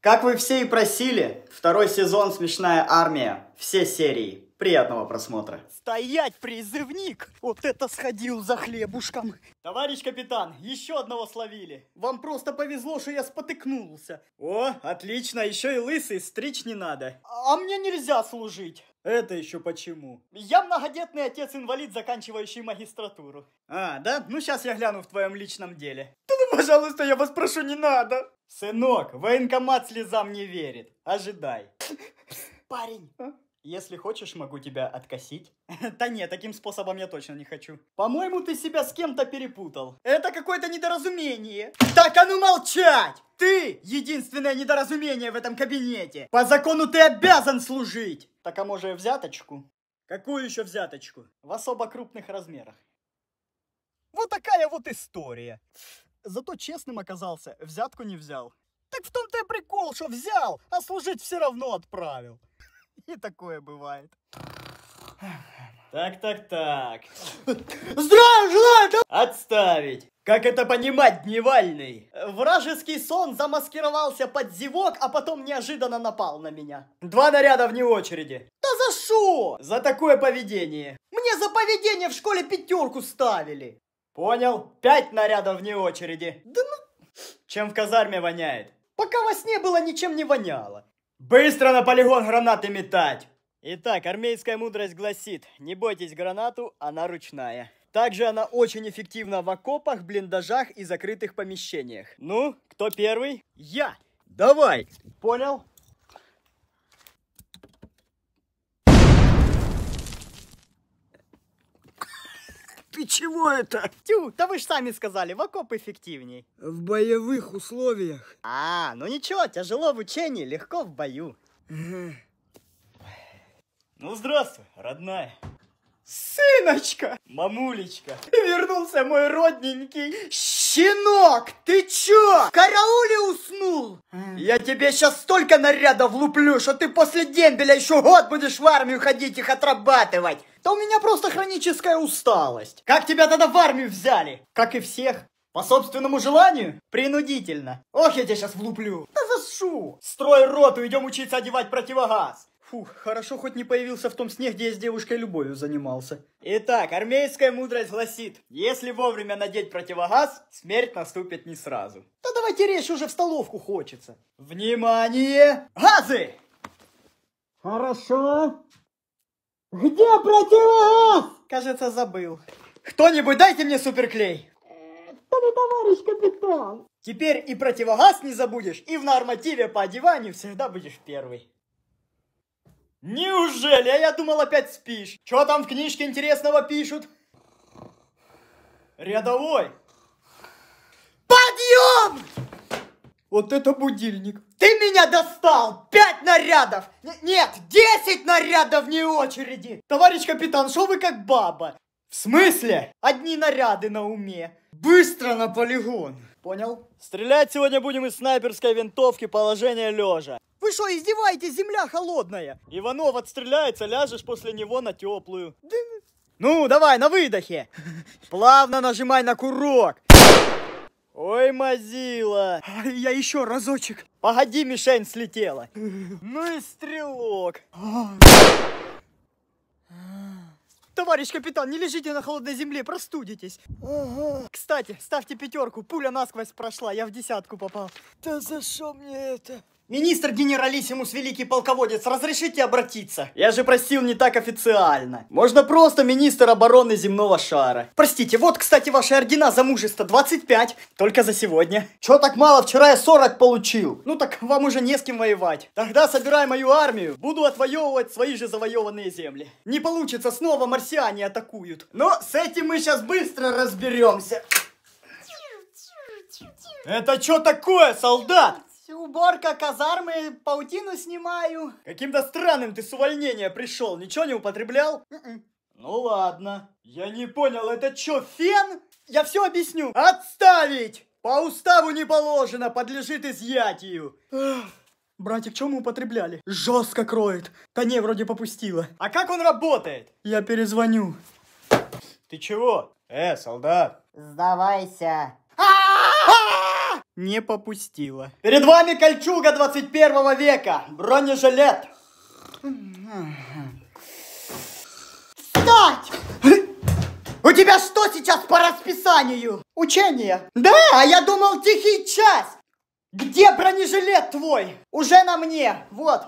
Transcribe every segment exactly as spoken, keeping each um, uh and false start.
Как вы все и просили, второй сезон «Смешная армия». Все серии. Приятного просмотра. Стоять, призывник! Вот это сходил за хлебушком. Товарищ капитан, еще одного словили. Вам просто повезло, что я спотыкнулся. О, отлично, еще и лысый, стричь не надо. А мне нельзя служить. Это еще почему? Я многодетный отец-инвалид, заканчивающий магистратуру. А, да? Ну, сейчас я гляну в твоем личном деле. Да ну, пожалуйста, я вас прошу, не надо. Сынок, военкомат слезам не верит. Ожидай. Парень. А? Если хочешь, могу тебя откосить. Да нет, таким способом я точно не хочу. По-моему, ты себя с кем-то перепутал. Это какое-то недоразумение. Так, а ну молчать! Ты единственное недоразумение в этом кабинете. По закону ты обязан служить. Так, а может, взяточку? Какую еще взяточку? В особо крупных размерах. Вот такая вот история. Зато честным оказался, взятку не взял. Так в том-то и прикол, что взял, а служить все равно отправил. И такое бывает. Так, так, так. Здравия желаю! Отставить! Как это понимать, Дневальный? Вражеский сон замаскировался под зевок, а потом неожиданно напал на меня. Два наряда вне очереди. Да за что? За такое поведение. Мне за поведение в школе пятерку ставили. Понял? Пять нарядов вне очереди. Да ну... Чем в казарме воняет? Пока во сне было, ничем не воняло. Быстро на полигон гранаты метать! Итак, армейская мудрость гласит, не бойтесь гранату, она ручная. Также она очень эффективна в окопах, блиндажах и закрытых помещениях. Ну, кто первый? Я! Давай! Понял? Ты чего это? Тю, да вы ж сами сказали, в окоп эффективней. В боевых условиях. А, ну ничего, тяжело в учении, легко в бою. Ну, здравствуй, родная. Сыночка! Мамулечка! Вернулся мой родненький. Щенок, ты чё? В карауле уснул? Я тебе сейчас столько нарядов влуплю, что ты после дембеля еще год будешь в армию ходить их отрабатывать. Да у меня просто хроническая усталость. Как тебя тогда в армию взяли? Как и всех. По собственному желанию? Принудительно. Ох, я тебя сейчас влуплю. Да за шо? Строй роту, идем учиться одевать противогаз. Фух, хорошо хоть не появился в том сне, где я с девушкой любовью занимался. Итак, армейская мудрость гласит, если вовремя надеть противогаз, смерть наступит не сразу. Да давайте речь, уже в столовку хочется. Внимание! Газы! Хорошо. Где противогаз? Кажется, забыл. Кто-нибудь дайте мне суперклей. Да не, товарищ капитан. Теперь и противогаз не забудешь, и в нормативе по одеванию всегда будешь первый. Неужели? А я думал, опять спишь. Что там в книжке интересного пишут? Рядовой. Подъем! Вот это будильник. Ты меня достал! Пять нарядов! Н нет, десять нарядов вне очереди! Товарищ капитан, что вы как баба? В смысле? Одни наряды на уме. Быстро на полигон. Понял? Стрелять сегодня будем из снайперской винтовки, положение лежа. Вы что, издеваетесь? Земля холодная. Иванов отстреляется, ляжешь после него на теплую. Да... Ну, давай, на выдохе. Плавно нажимай на курок. Ой, мазила. Я еще разочек. Погоди, мишень слетела. Ну и стрелок. Товарищ капитан, не лежите на холодной земле, простудитесь. Ага. Кстати, ставьте пятерку, пуля насквозь прошла, я в десятку попал. Да за что мне это? Министр генералиссимус, великий полководец, разрешите обратиться? Я же просил не так официально. Можно просто министр обороны земного шара. Простите, вот, кстати, ваши ордена за мужество, двадцать пять. Только за сегодня. Чё так мало? Вчера я сорок получил. Ну так вам уже не с кем воевать. Тогда собирай мою армию, буду отвоевывать свои же завоеванные земли. Не получится, снова марсиане атакуют. Но с этим мы сейчас быстро разберемся. Это что такое, солдат? Уборка казармы, паутину снимаю. Каким-то странным ты с увольнения пришел, ничего не употреблял? Mm-mm. Ну ладно. Я не понял, это что, фен? Я все объясню. Отставить! По уставу не положено, подлежит изъятию. Братик, что мы употребляли? Жестко кроет. Да не, вроде попустила. А как он работает? Я перезвоню. Ты чего? Э, солдат. Сдавайся. не попустила. Перед вами кольчуга двадцать первого века. Бронежилет. Встать! У тебя что сейчас по расписанию? Учение. Да, а я думал тихий час. Где бронежилет твой? Уже на мне. Вот.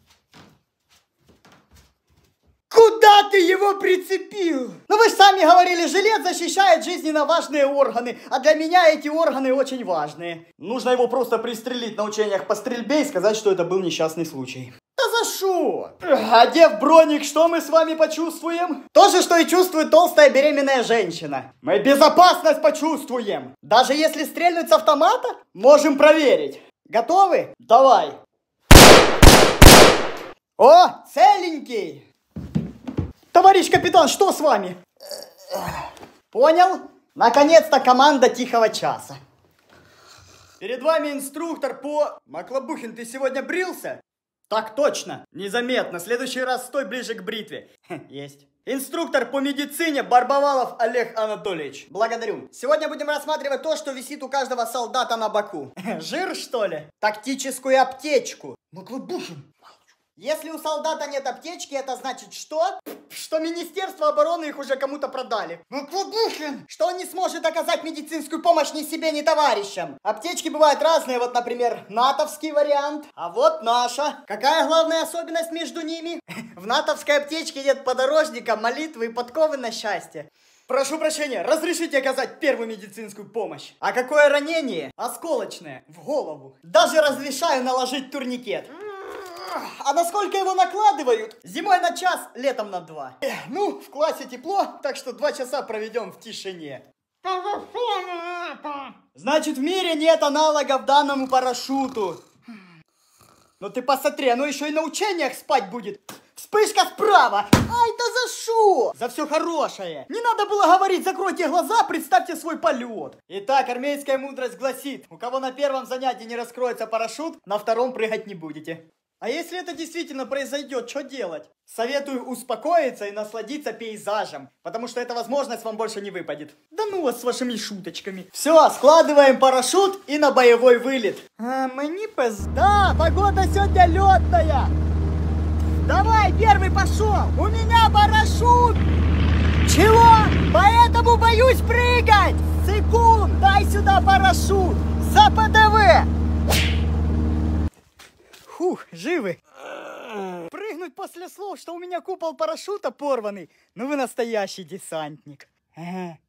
Куда ты его прицепил? Ну вы же сами говорили, жилет защищает жизненно важные органы, а для меня эти органы очень важные. Нужно его просто пристрелить на учениях по стрельбе и сказать, что это был несчастный случай. Да за шо? Одев броник, что мы с вами почувствуем? То же, что и чувствует толстая беременная женщина. Мы безопасность почувствуем. Даже если стрельнуть с автомата, можем проверить. Готовы? Давай. О, целенький. Товарищ капитан, что с вами? Понял? Наконец-то команда тихого часа. Перед вами инструктор по... Маклобухин, ты сегодня брился? Так точно. Незаметно. В следующий раз стой ближе к бритве. Есть. Инструктор по медицине Барбовалов Олег Анатольевич. Благодарю. Сегодня будем рассматривать то, что висит у каждого солдата на боку. Жир, что ли? Тактическую аптечку. Маклобухин. Если у солдата нет аптечки, это значит что? Что Министерство обороны их уже кому-то продали. Маклобухин! Что он не сможет оказать медицинскую помощь ни себе, ни товарищам. Аптечки бывают разные, вот, например, натовский вариант, а вот наша. Какая главная особенность между ними? В натовской аптечке нет подорожника, молитвы и подковы на счастье. Прошу прощения, разрешите оказать первую медицинскую помощь. А какое ранение? Осколочное, в голову. Даже разрешаю наложить турникет. А насколько его накладывают? Зимой на час, летом на два. Ну, в классе тепло, так что два часа проведем в тишине. Значит, в мире нет аналогов данному парашюту. Ну ты посмотри, оно еще и на учениях спать будет. Вспышка справа. Ай, да за шо? За все хорошее. Не надо было говорить, закройте глаза, представьте свой полет. Итак, армейская мудрость гласит, у кого на первом занятии не раскроется парашют, на втором прыгать не будете. А если это действительно произойдет, что делать? Советую успокоиться и насладиться пейзажем, потому что эта возможность вам больше не выпадет. Да ну вас с вашими шуточками. Все, складываем парашют и на боевой вылет. А, мне пизда, погода сегодня летная. Давай, первый пошел. У меня парашют. Чего? Поэтому боюсь прыгать. Секунд, дай сюда парашют. За ПДВ. Фух, живы. Прыгнуть после слов, что у меня купол парашюта порванный. Ну вы настоящий десантник. Ага.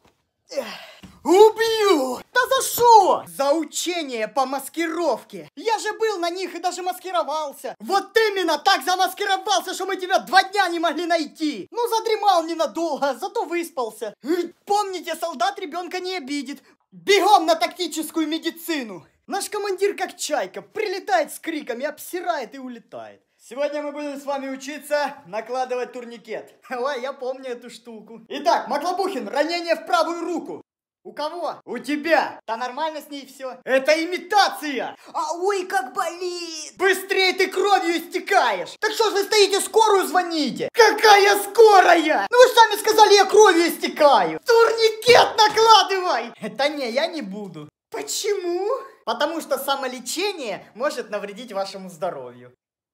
Убью! Да за что? За учение по маскировке. Я же был на них и даже маскировался. Вот именно так замаскировался, что мы тебя два дня не могли найти. Ну задремал ненадолго, зато выспался. Помните, солдат ребенка не обидит. Бегом на тактическую медицину. Наш командир как чайка, прилетает с криками, обсирает и улетает. Сегодня мы будем с вами учиться накладывать турникет. Ой, я помню эту штуку. Итак, Маклобухин, ранение в правую руку. У кого? У тебя. Да нормально с ней все. Это имитация. А ой, как болит. Быстрее ты кровью истекаешь. Так что ж вы стоите, скорую звоните. Какая скорая? Ну вы же сами сказали, я кровью истекаю. Турникет накладывай. Да не, я не буду. Почему? Потому что самолечение может навредить вашему здоровью.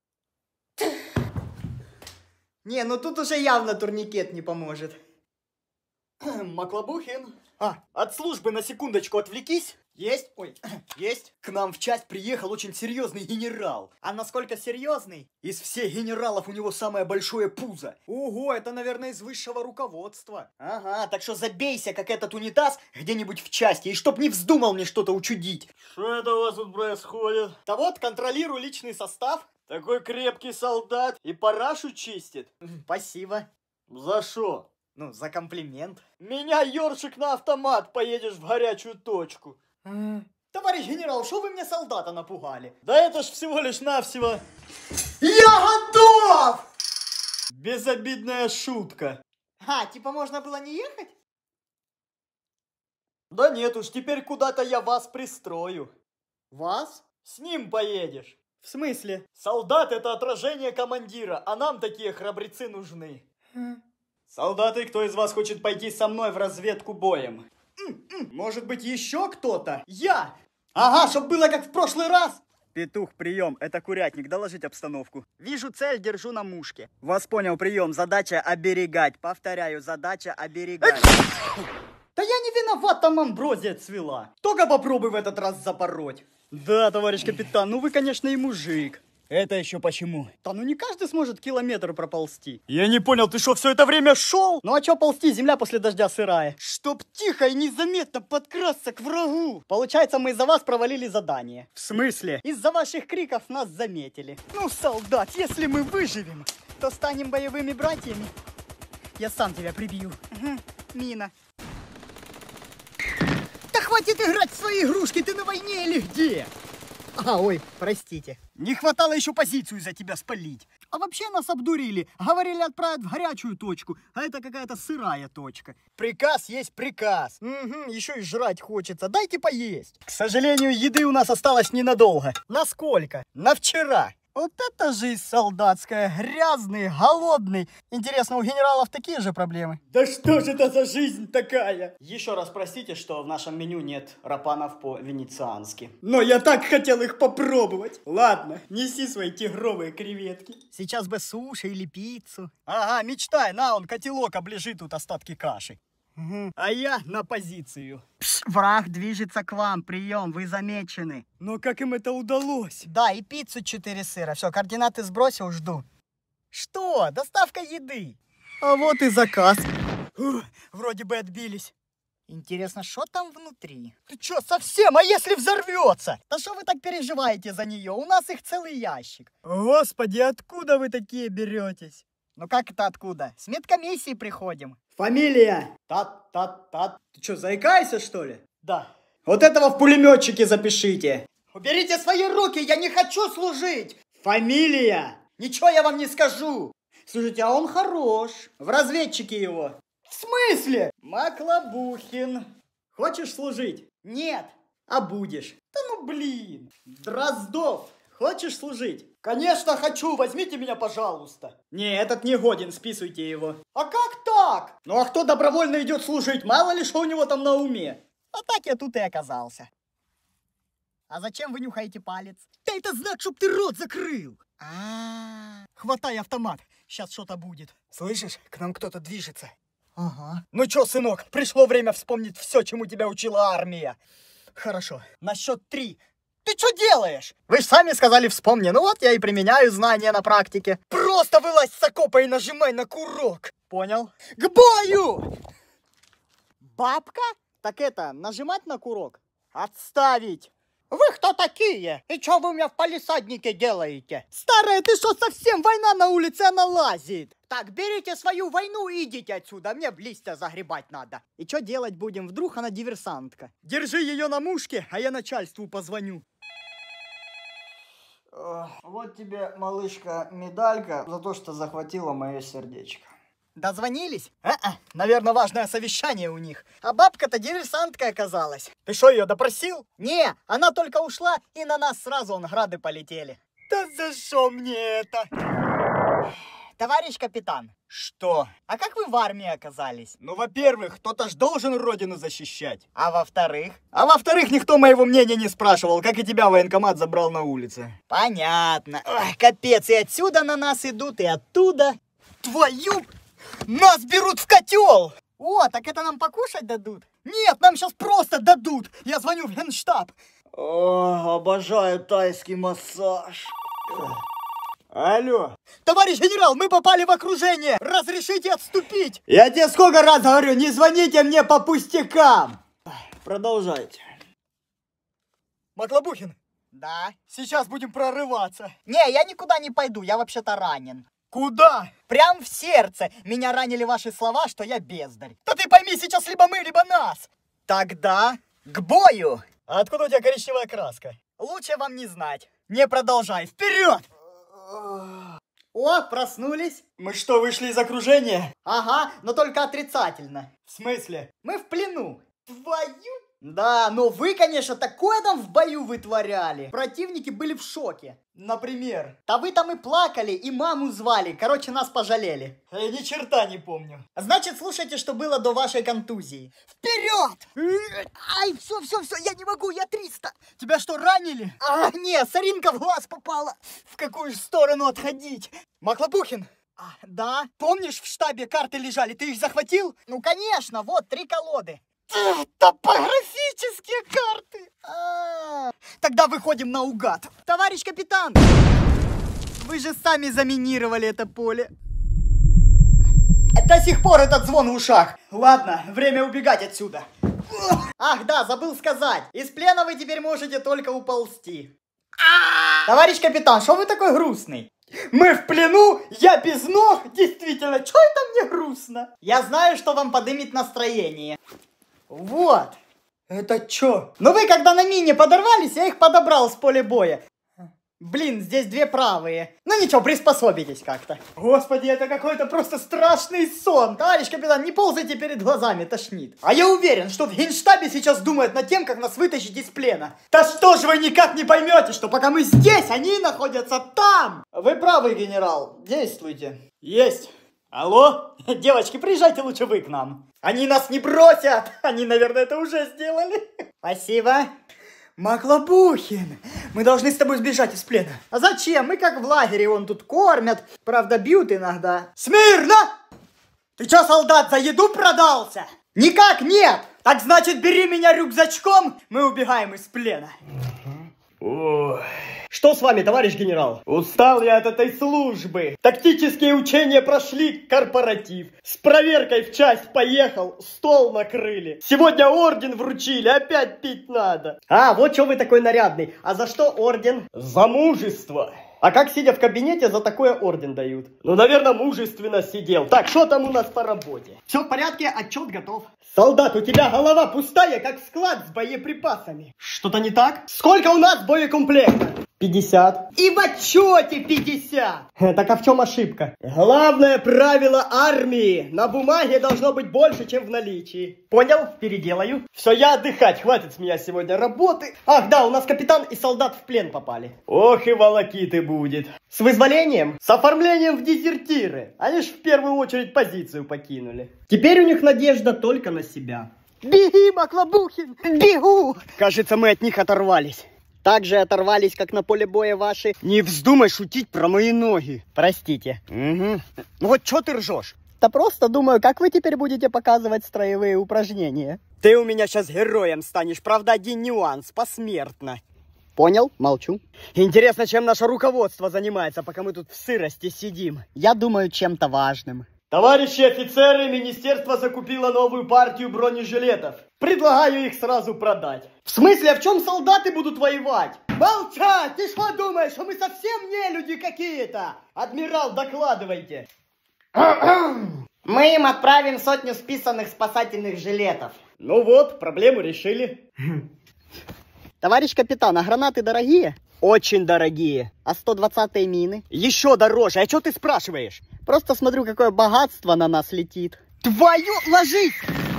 Не, ну тут уже явно турникет не поможет. Маклобухин. А, от службы на секундочку отвлекись. Есть? Ой, есть. К нам в часть приехал очень серьезный генерал. А насколько серьезный? Из всех генералов у него самое большое пузо. Ого, это, наверное, из высшего руководства. Ага, так что забейся, как этот унитаз, где-нибудь в части, и чтоб не вздумал мне что-то учудить. Что это у вас тут происходит? Да вот, контролирую личный состав. Такой крепкий солдат и парашют чистит. Спасибо. За что? Ну, за комплимент. Меня, ёршик, на автомат, поедешь в горячую точку. Товарищ генерал, что вы мне солдата напугали? Да это ж всего лишь навсего... Я готов! Безобидная шутка. А, типа можно было не ехать? Да нет уж, теперь куда-то я вас пристрою. Вас? С ним поедешь. В смысле? Солдат — это отражение командира, а нам такие храбрецы нужны. Солдаты, кто из вас хочет пойти со мной в разведку боем? Может быть, еще кто-то? Я! Ага, чтоб было как в прошлый раз. Петух, прием, это курятник, доложить обстановку. Вижу цель, держу на мушке. Вас понял, прием, задача оберегать. Повторяю, задача оберегать. Да я не виноват, там амброзия цвела. Только попробуй в этот раз запороть. Да, товарищ капитан, ну вы, конечно, и мужик. Это еще почему? Да ну не каждый сможет километр проползти. Я не понял, ты что, все это время шел? Ну а че ползти, земля после дождя сырая. Чтоб тихо и незаметно подкрасться к врагу. Получается, мы из-за вас провалили задание. В смысле? Из-за ваших криков нас заметили. Ну, солдат, если мы выживем, то станем боевыми братьями. Я сам тебя прибью. Угу. Мина. Да хватит играть в свои игрушки, ты на войне или где? А, ой, простите. Не хватало еще позицию за тебя спалить. А вообще нас обдурили. Говорили отправить в горячую точку, а это какая-то сырая точка. Приказ есть приказ. Угу, еще и жрать хочется. Дайте поесть. К сожалению, еды у нас осталось ненадолго. Насколько? На вчера. Вот это жизнь солдатская. Грязный, голодный. Интересно, у генералов такие же проблемы? Да что же это за жизнь такая? Еще раз простите, что в нашем меню нет рапанов по-венециански. Но я так хотел их попробовать. Ладно, неси свои тигровые креветки. Сейчас бы суши или пиццу. Ага, мечтай, на, он котелок оближи тут остатки каши. Угу. А я на позицию. Пш, враг движется к вам, прием, вы замечены. Но как им это удалось? Да, и пиццу четыре сыра. Все, координаты сбросил, жду. Что? Доставка еды. А вот и заказ. Ух, вроде бы отбились. Интересно, что там внутри? Ты что, совсем? А если взорвется? Да что вы так переживаете за нее? У нас их целый ящик. Господи, откуда вы такие беретесь? Ну как это откуда? С медкомиссии приходим. Фамилия? Тат-тат-тат. Ты что, заикаешься, что ли? Да. Вот этого в пулеметчике запишите. Уберите свои руки, я не хочу служить. Фамилия? Ничего я вам не скажу. Слушайте, а он хорош. В разведчике его. В смысле? Маклобухин. Хочешь служить? Нет. А будешь? Да ну блин. Дроздов. Хочешь служить? Конечно хочу, возьмите меня, пожалуйста. Не, этот не годен, списывайте его. А как так? Ну а кто добровольно идет служить? Мало ли что у него там на уме. А так я тут и оказался. А зачем вы нюхаете палец? Да это знак, чтоб ты рот закрыл. А-а-а. Хватай автомат, сейчас что-то будет. Слышишь, к нам кто-то движется. Ага. Ну чё, сынок, пришло время вспомнить все, чему тебя учила армия. Хорошо, на счет три. Ты что делаешь? Вы же сами сказали вспомни, ну вот я и применяю знания на практике. Просто вылазь с окопа и нажимай на курок. Понял? К бою! Бабка? Так это, нажимать на курок? Отставить! Вы кто такие? И что вы у меня в палисаднике делаете? Старая, ты что, совсем? Война на улице, она лазит. Так, берите свою войну и идите отсюда, мне в листья загребать надо. И что делать будем? Вдруг она диверсантка? Держи ее на мушке, а я начальству позвоню. Вот тебе, малышка, медалька за то, что захватила мое сердечко. Дозвонились? А-а, наверное, важное совещание у них. А бабка-то диверсанткой оказалась. Ты что, ее допросил? Не, она только ушла, и на нас сразу он грады полетели. Да за что мне это? Товарищ капитан. Что? А как вы в армии оказались? Ну, во-первых, кто-то ж должен родину защищать. А во-вторых? А во-вторых, никто моего мнения не спрашивал, как и тебя военкомат забрал на улице. Понятно. Ой, капец, и отсюда на нас идут, и оттуда. Твою... Нас берут в котел! О, так это нам покушать дадут? Нет, нам сейчас просто дадут. Я звоню в Генштаб. О, обожаю тайский массаж. Алло. Товарищ генерал, мы попали в окружение. Разрешите отступить? Я тебе сколько раз говорю, не звоните мне по пустякам. Продолжайте. Маклобухин. Да. Сейчас будем прорываться. Не, я никуда не пойду, я вообще-то ранен. Куда? Прям в сердце. Меня ранили ваши слова, что я бездарь. Да ты пойми, сейчас либо мы, либо нас. Тогда к бою. А откуда у тебя коричневая краска? Лучше вам не знать. Не продолжай, вперед! О, проснулись. Мы что, вышли из окружения? Ага, но только отрицательно. В смысле? Мы в плену. Твою Да, но вы, конечно, такое там в бою вытворяли. Противники были в шоке. Например? Да вы там и плакали, и маму звали. Короче, нас пожалели. Я ни черта не помню. Значит, слушайте, что было до вашей контузии. Вперед! Ай, все, все, все, я не могу, я триста. Тебя что, ранили? А, не, соринка в глаз попала. В какую сторону отходить? Маклопухин? А, да? Помнишь, в штабе карты лежали, ты их захватил? Ну, конечно, вот, три колоды. Топографические карты. А, Тогда выходим наугад. товарищ капитан, вы же сами заминировали это поле. До сих пор этот звон в ушах. Ладно, время убегать отсюда. Ах, да, забыл сказать. Из плена вы теперь можете только уползти. Товарищ капитан, что вы такой грустный? Мы в плену, я без ног. Действительно, что это мне грустно? Я знаю, что вам подымет настроение. Вот. Это чё? Но вы, когда на мине подорвались, я их подобрал с поля боя. Блин, здесь две правые. Ну ничего, приспособитесь как-то. Господи, это какой-то просто страшный сон. Товарищ капитан, не ползайте перед глазами, тошнит. А я уверен, что в Генштабе сейчас думают над тем, как нас вытащить из плена. Да что ж вы никак не поймете, что пока мы здесь, они находятся там. Вы правы, генерал. Действуйте. Есть. Алло? Девочки, приезжайте лучше вы к нам. Они нас не бросят. Они, наверное, это уже сделали. Спасибо. Маклопухин, мы должны с тобой сбежать из плена. А зачем? Мы как в лагере, вон тут кормят. Правда, бьют иногда. Смирно! Ты чё, солдат, за еду продался? Никак нет! Так значит, бери меня рюкзачком, мы убегаем из плена. Ой. Что с вами, товарищ генерал? Устал я от этой службы. Тактические учения прошли, корпоратив. С проверкой в часть поехал, стол накрыли. Сегодня орден вручили, опять пить надо. А, вот что вы такой нарядный. А за что орден? За мужество. А как, сидя в кабинете, за такое орден дают? Ну, наверное, мужественно сидел. Так, что там у нас по работе? Все в порядке, отчет готов. Солдат, у тебя голова пустая, как склад с боеприпасами. Что-то не так? Сколько у нас боекомплекта? пятьдесят. И в отчете пятьдесят. Так а в чем ошибка? Главное правило армии. На бумаге должно быть больше, чем в наличии. Понял? Переделаю. Все, я отдыхать. Хватит с меня сегодня работы. Ах, да, у нас капитан и солдат в плен попали. Ох и волокиты будет. С вызволением? С оформлением в дезертиры. Они ж в первую очередь позицию покинули. Теперь у них надежда только на себя. Беги, Маклопухин, бегу! Кажется, мы от них оторвались. Так же оторвались, как на поле боя ваши. Не вздумай шутить про мои ноги. Простите. Угу. Ну вот что ты ржешь? Да просто думаю, как вы теперь будете показывать строевые упражнения. Ты у меня сейчас героем станешь. Правда, один нюанс. Посмертно. Понял? Молчу. Интересно, чем наше руководство занимается, пока мы тут в сырости сидим. Я думаю, чем-то важным. Товарищи офицеры, министерство закупило новую партию бронежилетов. Предлагаю их сразу продать. В смысле, а в чем солдаты будут воевать? Молчать! Ты что думаешь, что мы совсем не люди какие-то? Адмирал, докладывайте. Мы им отправим сотню списанных спасательных жилетов. Ну вот, проблему решили. Товарищ капитан, а гранаты дорогие? Очень дорогие. А сто двадцатые мины? Еще дороже. А что ты спрашиваешь? Просто смотрю, какое богатство на нас летит. Твою, ложись!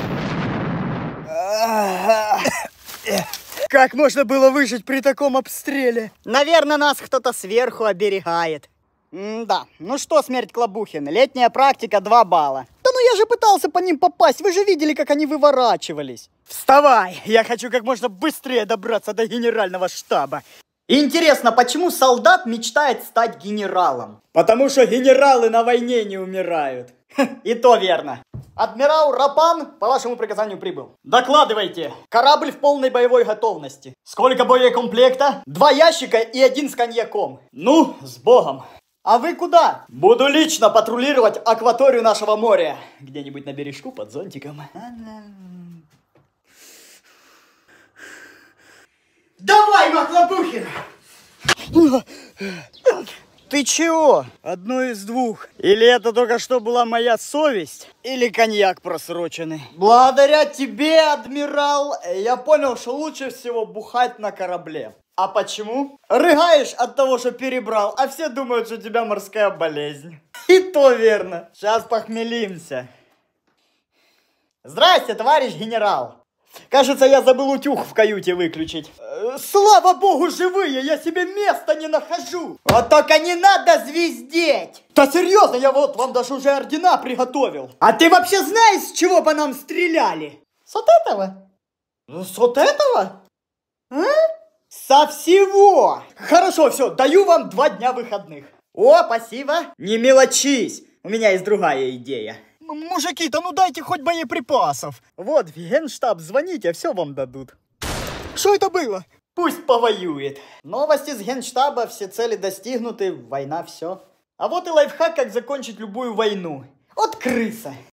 Как можно было выжить при таком обстреле? Наверное, нас кто-то сверху оберегает. М-да. Ну что, смерть Клобухин, летняя практика два балла. Да ну я же пытался по ним попасть, вы же видели, как они выворачивались. Вставай! Я хочу как можно быстрее добраться до генерального штаба. Интересно, почему солдат мечтает стать генералом? Потому что генералы на войне не умирают. И то верно. Адмирал Рапан по вашему приказанию прибыл. Докладывайте. Корабль в полной боевой готовности. Сколько боекомплекта? Два ящика и один с коньяком. Ну, с Богом. А вы куда? Буду лично патрулировать акваторию нашего моря. Где-нибудь на бережку под зонтиком. Давай, Маклопухин! Ты чего? Одно из двух. Или это только что была моя совесть, или коньяк просроченный. Благодаря тебе, адмирал, я понял, что лучше всего бухать на корабле. А почему? Рыгаешь от того, что перебрал, а все думают, что у тебя морская болезнь. И то верно. Сейчас похмелимся. Здрасте, товарищ генерал. Кажется, я забыл утюг в каюте выключить. Э, слава богу, живые, я себе места не нахожу. Вот только не надо звездеть. Да серьезно, я вот вам даже уже ордена приготовил. А ты вообще знаешь, с чего по нам стреляли? С вот этого? С вот этого? А? Со всего. Хорошо, все, даю вам два дня выходных. О, спасибо. Не мелочись, у меня есть другая идея. Мужики, да ну дайте хоть боеприпасов. Вот, в Генштаб звоните, все вам дадут. Что это было? Пусть повоюет. Новости с Генштаба, все цели достигнуты, война, все. А вот и лайфхак, как закончить любую войну. От крыса.